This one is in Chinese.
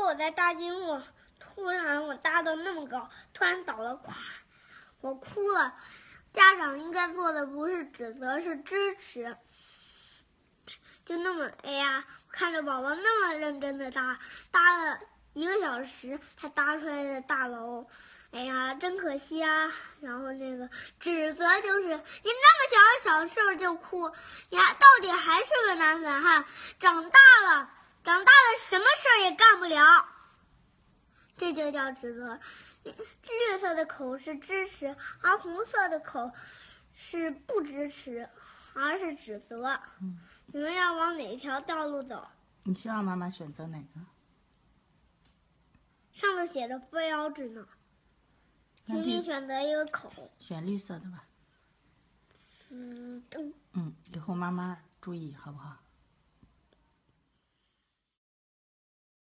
我在搭积木，突然我搭的那么高，突然倒了，咵，我哭了。家长应该做的不是指责，是支持。就那么，哎呀，看着宝宝那么认真的搭了1个小时才搭出来的大楼，哎呀，真可惜啊！然后那个指责就是你那么小事儿就哭，你到底还是个男子汉，长大了什么事儿也干不了。这就叫指责。绿色的口是支持，而红色的口是不支持，而是指责。你们要往哪条道路走？ 你希望妈妈选择哪个？ 上头写着标志呢，请你选择一个口。 选绿色的吧。 噔。 以后妈妈注意好不好？